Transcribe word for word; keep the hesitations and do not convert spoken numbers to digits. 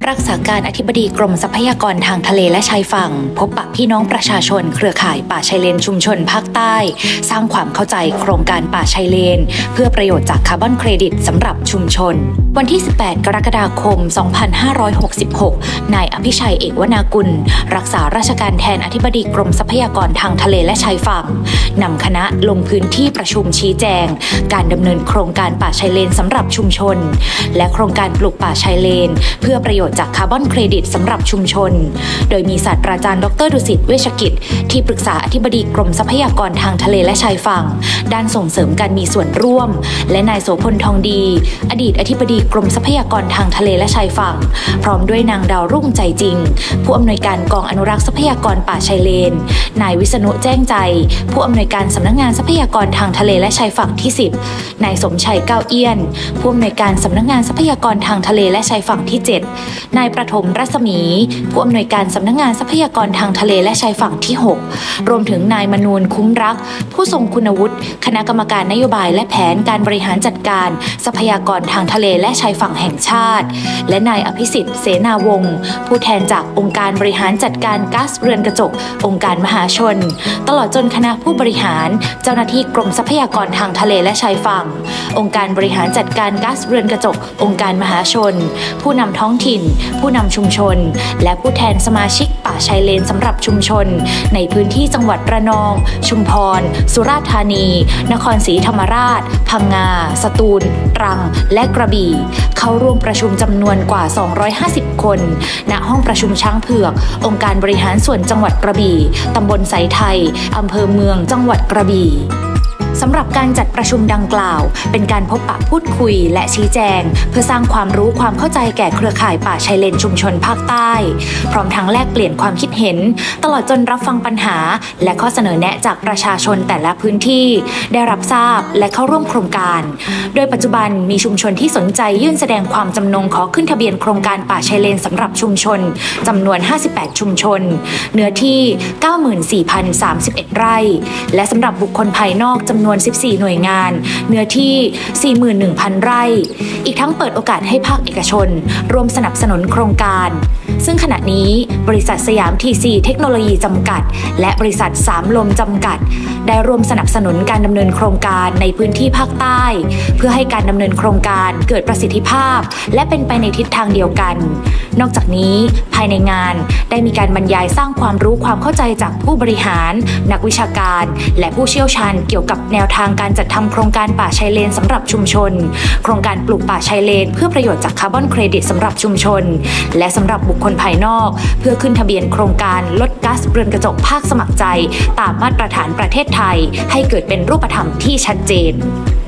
รักษาการอธิบดีกรมทรัพยากรทางทะเลและชายฝั่งพบปะพี่น้องประชาชนเครือข่ายป่าชายเลนชุมชนภาคใต้สร้างความเข้าใจโครงการป่าชายเลนเพื่อประโยชน์จากคาร์บอนเครดิตสำหรับชุมชนวันที่สิบแปดกรกฎาคมสองพันห้าร้อยหกสิบหกนายอภิชัยเอกวนากุลรักษาราชการแทนอธิบดีกรมทรัพยากรทางทะเลและชายฝั่งนำคณะลงพื้นที่ประชุมชี้แจงการดำเนินโครงการป่าชายเลนสำหรับชุมชนและโครงการปลูกป่าชายเลนเพื่อประโยชน์จากคาร์บอนเครดิตสำหรับชุมชนโดยมีศาสตราจารย์ดรดุสิตเวชกิจที่ปรึกษาอธิบดีกรมทรัพยากรทางทะเลและชายฝั่งด้านส่งเสริมการมีส่วนร่วมและนายโสพลทองดีอดีตอธิบดีกรมทรัพยากรทางทะเลและชายฝั่งพร้อมด้วยนางดาวรุ่งใจจริงผู้อำนวยการกองอนุรักษ์ทรัพยากรป่าชายเลนนายวิษณุแจ้งใจผู้อำนวยการสำนักงานทรัพยากรทางทะเลและชายฝั่งที่สิบนายสมชัยก้าวเอี้ยนผู้อำนวยการสำนักงานทรัพยากรทางทะเลและชายฝั่งที่เจ็ดนายประถมรัศมีผู้อำนวยการสำนักงานทรัพยากรทางทะเลและชายฝั่งที่หกรวมถึงนายมนูนคุ้มรักผู้ทรงคุณวุฒิคณะกรรมการนโยบายและแผนการบริหารจัดการทรัพยากรทางทะเลและชายฝั่งแห่งชาติและนายอภิสิทธิ์เสนาวงศ์ผู้แทนจากองค์การบริหารจัดการก๊าซเรือนกระจกองค์การมหาชนตลอดจนคณะผู้บริหารเจ้าหน้าที่กรมทรัพยากรทางทะเลและชายฝั่งองค์การบริหารจัดการก๊าซเรือนกระจกองค์การมหาชนผู้นำท้องถิ่นผู้นำชุมชนและผู้แทนสมาชิกป่าชายเลนสำหรับชุมชนในพื้นที่จังหวัดระนองชุมพรสุราษฎร์ธานีนครศรีธรรมราชพังงาสตูลตรังและกระบี่เข้าร่วมประชุมจำนวนกว่าสองร้อยห้าสิบคนณห้องประชุมช้างเผือกองค์การบริหารส่วนจังหวัดกระบี่ตำบลไสไทยอำเภอเมืองจังหวัดกระบี่สำหรับการจัดประชุมดังกล่าวเป็นการพบปะพูดคุยและชี้แจงเพื่อสร้างความรู้ความเข้าใจแก่เครือข่ายป่าชายเลนชุมชนภาคใต้พร้อมทั้งแลกเปลี่ยนความคิดเห็นตลอดจนรับฟังปัญหาและข้อเสนอแนะจากประชาชนแต่ละพื้นที่ได้รับทราบและเข้าร่วมโครงการโดยปัจจุบันมีชุมชนที่สนใจยื่นแสดงความจำนงขอขึ้นทะเบียนโครงการป่าชายเลนสำหรับชุมชนจำนวนห้าสิบแปดชุมชนเนื้อที่ เก้าหมื่นสี่พันสามสิบเอ็ด ไร่และสำหรับบุคคลภายนอกจำนวนสิบสี่หน่วยงานเนื้อที่ สี่หมื่นหนึ่งพัน ไร่อีกทั้งเปิดโอกาสให้ภาคเอกชนร่วมสนับสนุนโครงการซึ่งขณะนี้บริษัทสยามทีซีเทคโนโลยีจำกัดและบริษัทสามลมจำกัดได้ร่วมสนับสนุนการดำเนินโครงการในพื้นที่ภาคใต้เพื่อให้การดำเนินโครงการเกิดประสิทธิภาพและเป็นไปในทิศทางเดียวกันนอกจากนี้ภายในงานได้มีการบรรยายสร้างความรู้ความเข้าใจจากผู้บริหารนักวิชาการและผู้เชี่ยวชาญเกี่ยวกับแนวทางการจัดทำโครงการป่าชายเลนสำหรับชุมชนโครงการปลูกป่าชายเลนเพื่อประโยชน์จากคาร์บอนเครดิตสำหรับชุมชนและสำหรับบุคคลภายนอกเพื่อขึ้นทะเบียนโครงการลดก๊าซเรือนกระจกภาคสมัครใจตามมาตรฐานประเทศไทยให้เกิดเป็นรูปธรรมที่ชัดเจน